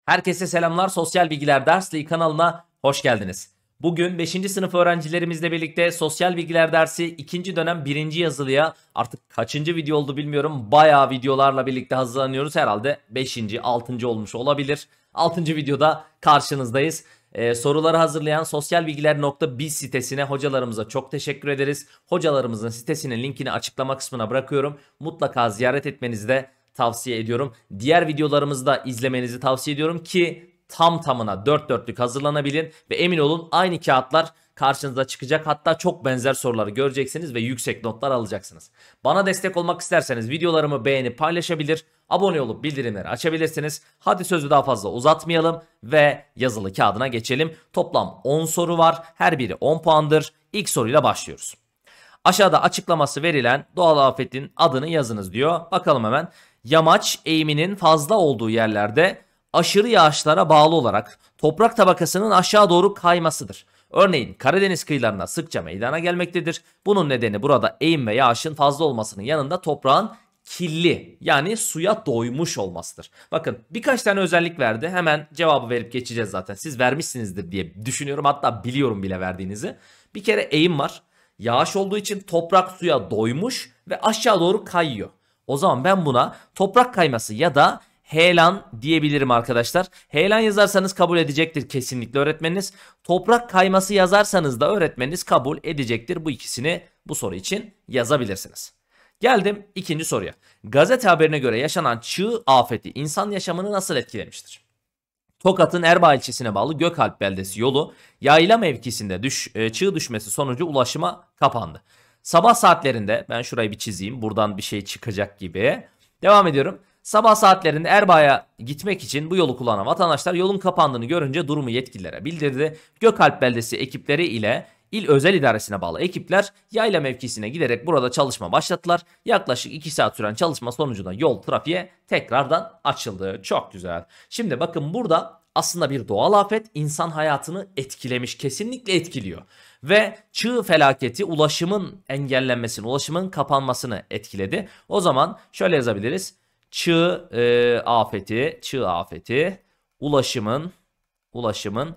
Herkese selamlar. Sosyal Bilgiler Dersliği kanalına hoş geldiniz. Bugün 5. sınıf öğrencilerimizle birlikte Sosyal Bilgiler Dersi 2. dönem 1. yazılıya artık kaçıncı video oldu bilmiyorum. Bayağı videolarla birlikte hazırlanıyoruz. Herhalde 5. 6. olmuş olabilir. 6. videoda karşınızdayız. Soruları hazırlayan sosyalbilgiler.biz sitesine hocalarımıza çok teşekkür ederiz. Hocalarımızın sitesinin linkini açıklama kısmına bırakıyorum. Mutlaka ziyaret etmenizi de tavsiye ediyorum. Diğer videolarımızı da izlemenizi tavsiye ediyorum ki tam tamına dört dörtlük hazırlanabilin ve emin olun aynı kağıtlar karşınıza çıkacak. Hatta çok benzer soruları göreceksiniz ve yüksek notlar alacaksınız. Bana destek olmak isterseniz videolarımı beğenip paylaşabilir, abone olup bildirimleri açabilirsiniz. Hadi sözü daha fazla uzatmayalım ve yazılı kağıdına geçelim. Toplam 10 soru var. Her biri 10 puandır. İlk soruyla başlıyoruz. Aşağıda açıklaması verilen doğal afetin adını yazınız diyor. Bakalım hemen. Yamaç eğiminin fazla olduğu yerlerde aşırı yağışlara bağlı olarak toprak tabakasının aşağı doğru kaymasıdır. Örneğin Karadeniz kıyılarına sıkça meydana gelmektedir. Bunun nedeni burada eğim ve yağışın fazla olmasının yanında toprağın kirli yani suya doymuş olmasıdır. Bakın birkaç tane özellik verdi. Hemen cevabı verip geçeceğiz zaten. Siz vermişsinizdir diye düşünüyorum. Hatta biliyorum bile verdiğinizi. Bir kere eğim var. Yağış olduğu için toprak suya doymuş ve aşağı doğru kayıyor. O zaman ben buna toprak kayması ya da heyelan diyebilirim arkadaşlar. Heyelan yazarsanız kabul edecektir kesinlikle öğretmeniniz. Toprak kayması yazarsanız da öğretmeniniz kabul edecektir. Bu ikisini bu soru için yazabilirsiniz. Geldim ikinci soruya. Gazete haberine göre yaşanan çığ afeti insan yaşamını nasıl etkilemiştir? Tokat'ın Erbaa ilçesine bağlı Gökalp beldesi yolu yayla mevkisinde çığ düşmesi sonucu ulaşıma kapandı. Sabah saatlerinde ben şurayı bir çizeyim. Buradan bir şey çıkacak gibi. Devam ediyorum. Sabah saatlerinde Erbaa'ya gitmek için bu yolu kullanan vatandaşlar yolun kapandığını görünce durumu yetkililere bildirdi. Gökalp beldesi ekipleri ile İl Özel İdaresi'ne bağlı ekipler yayla mevkisine giderek burada çalışma başlattılar. Yaklaşık 2 saat süren çalışma sonucunda yol trafiğe tekrardan açıldı. Çok güzel. Şimdi bakın burada aslında bir doğal afet insan hayatını etkilemiş, kesinlikle etkiliyor. Ve çığ felaketi ulaşımın engellenmesini, ulaşımın kapanmasını etkiledi. O zaman şöyle yazabiliriz. Çığ afeti ulaşımın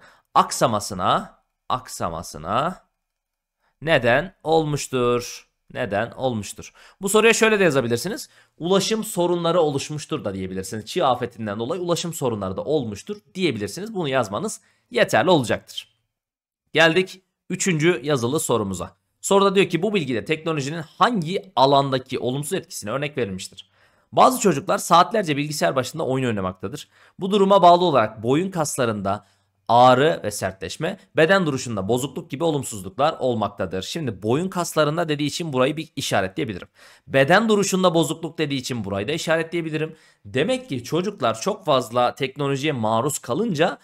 aksamasına neden olmuştur? Neden olmuştur? Bu soruya şöyle de yazabilirsiniz. Ulaşım sorunları oluşmuştur da diyebilirsiniz. Çığ afetinden dolayı ulaşım sorunları da olmuştur diyebilirsiniz. Bunu yazmanız yeterli olacaktır. Geldik 3. yazılı sorumuza. Soruda diyor ki bu bilgide teknolojinin hangi alandaki olumsuz etkisine örnek verilmiştir? Bazı çocuklar saatlerce bilgisayar başında oyun oynamaktadır. Bu duruma bağlı olarak boyun kaslarında ağrı ve sertleşme, beden duruşunda bozukluk gibi olumsuzluklar olmaktadır. Şimdi boyun kaslarında dediği için burayı bir işaretleyebilirim. Beden duruşunda bozukluk dediği için burayı da işaretleyebilirim. Demek ki çocuklar çok fazla teknolojiye maruz kalınca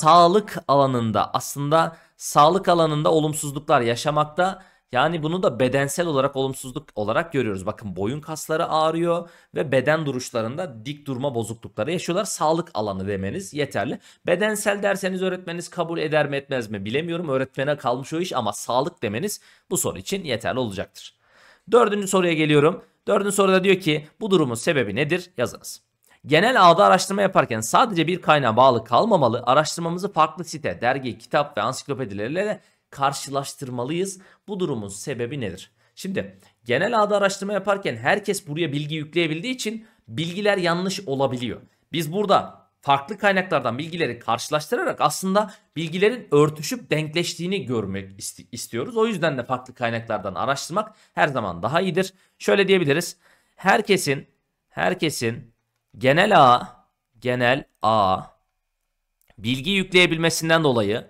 sağlık alanında olumsuzluklar yaşamakta. Yani bunu da bedensel olarak olumsuzluk olarak görüyoruz. Bakın boyun kasları ağrıyor ve beden duruşlarında dik durma bozuklukları yaşıyorlar. Sağlık alanı demeniz yeterli. Bedensel derseniz öğretmeniniz kabul eder mi etmez mi bilemiyorum. Öğretmene kalmış o iş ama sağlık demeniz bu soru için yeterli olacaktır. 4. soruya geliyorum. 4. soruda diyor ki bu durumun sebebi nedir? Yazınız. Genel ağda araştırma yaparken sadece bir kaynağa bağlı kalmamalı, araştırmamızı farklı site, dergi, kitap ve ansiklopedilerle karşılaştırmalıyız. Bu durumun sebebi nedir? Şimdi genel ağda araştırma yaparken herkes buraya bilgi yükleyebildiği için bilgiler yanlış olabiliyor. Biz burada farklı kaynaklardan bilgileri karşılaştırarak aslında bilgilerin örtüşüp denkleştiğini görmek istiyoruz. O yüzden de farklı kaynaklardan araştırmak her zaman daha iyidir. Şöyle diyebiliriz. Herkesin genel ağ bilgi yükleyebilmesinden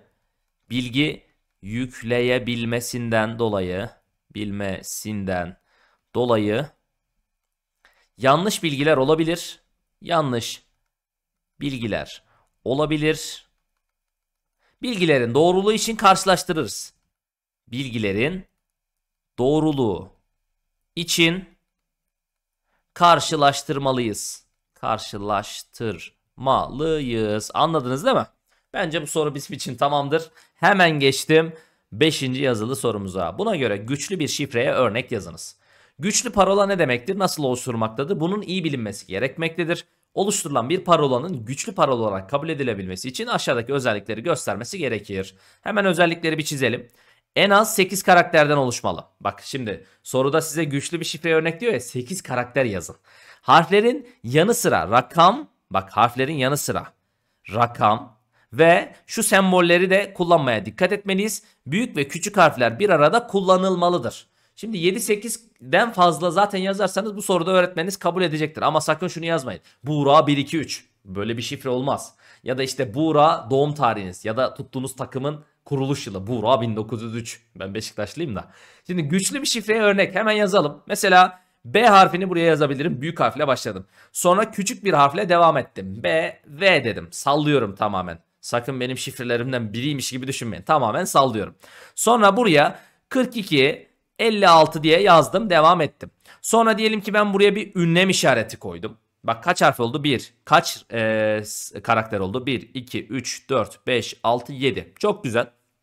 dolayı yanlış bilgiler olabilir. Bilgilerin doğruluğu için karşılaştırırız. Bilgilerin doğruluğu için karşılaştırmalıyız. Anladınız değil mi? Bence bu soru bizim için tamamdır. Hemen geçtim 5. yazılı sorumuza. Buna göre güçlü bir şifreye örnek yazınız. Güçlü parola ne demektir? Nasıl oluşturulmaktadır? Bunun iyi bilinmesi gerekmektedir. oluşturulan bir parolanın güçlü parola olarak kabul edilebilmesi için aşağıdaki özellikleri göstermesi gerekir. Hemen özellikleri bir çizelim. En az 8 karakterden oluşmalı. Bak şimdi soruda size güçlü bir şifre örnek diyor ya, 8 karakter yazın. Harflerin yanı sıra rakam, bak harflerin yanı sıra rakam ve şu sembolleri de kullanmaya dikkat etmeliyiz. Büyük ve küçük harfler bir arada kullanılmalıdır. Şimdi 7-8'den fazla zaten yazarsanız bu soruda öğretmeniniz kabul edecektir. Ama sakın şunu yazmayın. Buğra 1-2-3. Böyle bir şifre olmaz. Ya da işte Buğra doğum tarihiniz ya da tuttuğunuz takımın kuruluş yılı. Buğra 1903. Ben Beşiktaşlıyım da. Şimdi güçlü bir şifreye örnek hemen yazalım. Mesela B harfini buraya yazabilirim. Büyük harfle başladım. Sonra küçük bir harfle devam ettim. B, V dedim. Sallıyorum tamamen. Sakın benim şifrelerimden biriymiş gibi düşünmeyin. Tamamen sallıyorum. Sonra buraya 42, 56 diye yazdım. Devam ettim. Sonra diyelim ki ben buraya bir ünlem işareti koydum. Bak kaç harf oldu? 1. Kaç karakter oldu? 1, 2, 3, 4, 5, 6, 7. Çok güzel.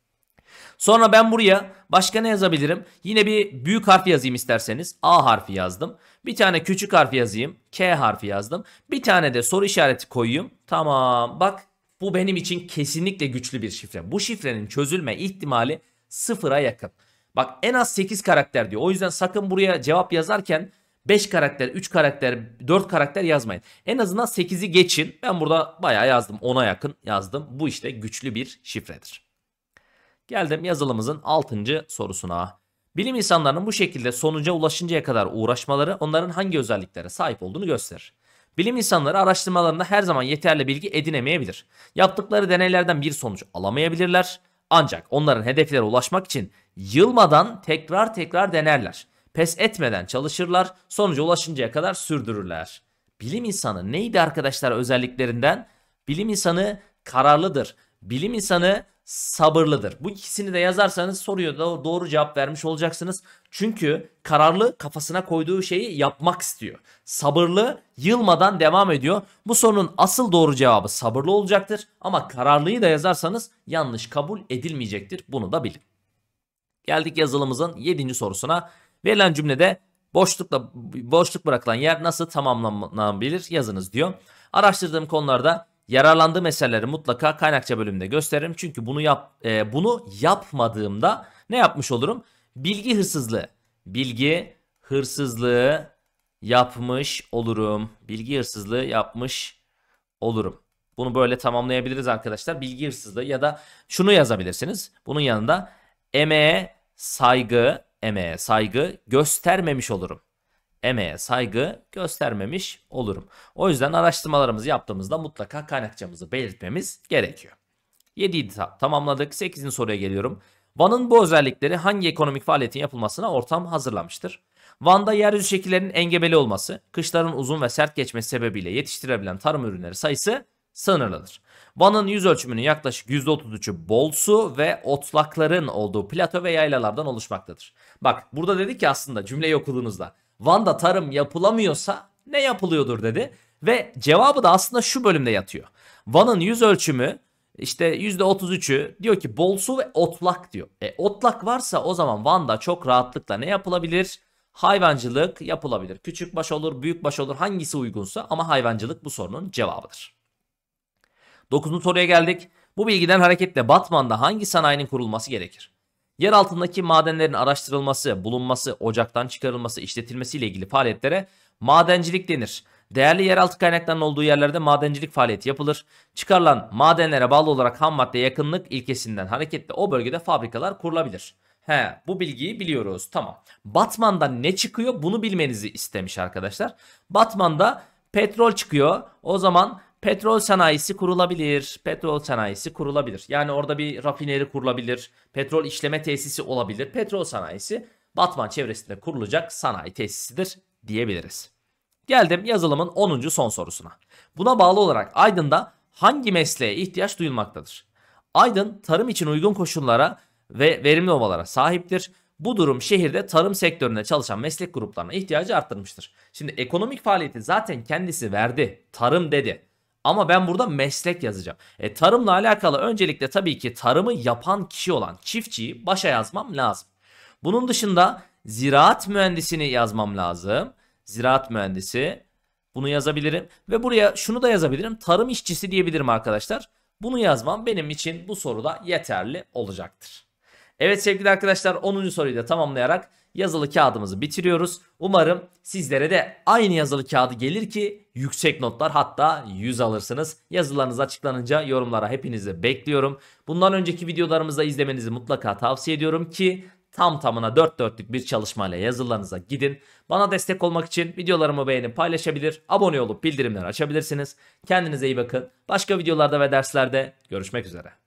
Sonra ben buraya başka ne yazabilirim? Yine bir büyük harf yazayım isterseniz. A harfi yazdım. Bir tane küçük harf yazayım. K harfi yazdım. Bir tane de soru işareti koyayım. Tamam. Bak bu benim için kesinlikle güçlü bir şifre. Bu şifrenin çözülme ihtimali sıfıra yakın. Bak en az 8 karakter diyor. O yüzden sakın buraya cevap yazarken 5 karakter, 3 karakter, 4 karakter yazmayın. En azından 8'i geçin. Ben burada bayağı yazdım. 10'a yakın yazdım. Bu işte güçlü bir şifredir. Geldim yazılımımızın 6. sorusuna. Bilim insanlarının bu şekilde sonuca ulaşıncaya kadar uğraşmaları onların hangi özelliklere sahip olduğunu gösterir. Bilim insanları araştırmalarında her zaman yeterli bilgi edinemeyebilir. Yaptıkları deneylerden bir sonuç alamayabilirler. Ancak onların hedeflere ulaşmak için yılmadan tekrar tekrar denerler. Pes etmeden çalışırlar, sonuca ulaşıncaya kadar sürdürürler. Bilim insanı neydi arkadaşlar özelliklerinden? Bilim insanı kararlıdır. Bilim insanı sabırlıdır. Bu ikisini de yazarsanız soruya da doğru cevap vermiş olacaksınız. Çünkü kararlı kafasına koyduğu şeyi yapmak istiyor. Sabırlı yılmadan devam ediyor. Bu sorunun asıl doğru cevabı sabırlı olacaktır. Ama kararlıyı da yazarsanız yanlış kabul edilmeyecektir. Bunu da bilin. Geldik yazılımımızın 7. sorusuna. Verilen cümlede boşluk bırakılan yer nasıl tamamlanabilir yazınız diyor. Araştırdığım konularda yararlandığım eserleri mutlaka kaynakça bölümünde gösteririm. Çünkü bunu yapmadığımda ne yapmış olurum? Bilgi hırsızlığı yapmış olurum. Bilgi hırsızlığı yapmış olurum. Bunu böyle tamamlayabiliriz arkadaşlar. Bilgi hırsızlığı ya da şunu yazabilirsiniz. Bunun yanında emeğe saygı göstermemiş olurum. Emeğe saygı göstermemiş olurum. O yüzden araştırmalarımızı yaptığımızda mutlaka kaynakçamızı belirtmemiz gerekiyor. 7'yi tamamladık. 8. soruya geliyorum. Van'ın bu özellikleri hangi ekonomik faaliyetin yapılmasına ortam hazırlamıştır? Van'da yeryüzü şekillerinin engebeli olması, kışların uzun ve sert geçmesi sebebiyle yetiştirilebilen tarım ürünleri sayısı sınırlıdır. Van'ın yüz ölçümünün yaklaşık %33'ü bol su ve otlakların olduğu plato ve yaylalardan oluşmaktadır. Bak burada dedi ki aslında cümleyi okuduğunuzda Van'da tarım yapılamıyorsa ne yapılıyordur dedi ve cevabı da aslında şu bölümde yatıyor. Van'ın yüz ölçümü işte %33'ü diyor ki bol su ve otlak diyor. Otlak varsa o zaman Van'da çok rahatlıkla ne yapılabilir? Hayvancılık yapılabilir. Küçük baş olur, büyük baş olur hangisi uygunsa ama hayvancılık bu sorunun cevabıdır. 9. soruya geldik. Bu bilgiden hareketle Batman'da hangi sanayinin kurulması gerekir? Yer altındaki madenlerin araştırılması, bulunması, ocaktan çıkarılması, işletilmesiyle ilgili faaliyetlere madencilik denir. Değerli yeraltı kaynaklarının olduğu yerlerde madencilik faaliyeti yapılır. Çıkarılan madenlere bağlı olarak ham madde yakınlık ilkesinden hareketle o bölgede fabrikalar kurulabilir. Bu bilgiyi biliyoruz. Tamam. Batman'da ne çıkıyor? Bunu bilmenizi istemiş arkadaşlar. Batman'da petrol çıkıyor. O zaman petrol sanayisi kurulabilir. Petrol sanayisi kurulabilir. Yani orada bir rafineri kurulabilir. Petrol işleme tesisi olabilir. Petrol sanayisi Batman çevresinde kurulacak sanayi tesisidir diyebiliriz. Geldim yazılımın 10. son sorusuna. Buna bağlı olarak Aydın'da hangi mesleğe ihtiyaç duyulmaktadır? Aydın tarım için uygun koşullara ve verimli ovalara sahiptir. Bu durum şehirde tarım sektöründe çalışan meslek gruplarına ihtiyacı arttırmıştır. Şimdi ekonomik faaliyeti zaten kendisi verdi. Tarım dedi. Ama ben burada meslek yazacağım. Tarımla alakalı öncelikle tabii ki tarımı yapan kişi olan çiftçiyi başa yazmam lazım. Bunun dışında ziraat mühendisini yazmam lazım. Ziraat mühendisi Bunu yazabilirim ve buraya şunu da yazabilirim. Tarım işçisi diyebilirim arkadaşlar. Bunu yazmam benim için bu soruda yeterli olacaktır. Evet sevgili arkadaşlar, 10. soruyu da tamamlayarak yazılı kağıdımızı bitiriyoruz. Umarım sizlere de aynı yazılı kağıdı gelir ki yüksek notlar, hatta 100 alırsınız. Yazılarınız açıklanınca yorumlara hepinizi bekliyorum. Bundan önceki videolarımızda izlemenizi mutlaka tavsiye ediyorum ki tam tamına 4 dörtlük bir çalışmayla yazılarınıza gidin. Bana destek olmak için videolarımı beğenip paylaşabilir, abone olup bildirimleri açabilirsiniz. Kendinize iyi bakın. Başka videolarda ve derslerde görüşmek üzere.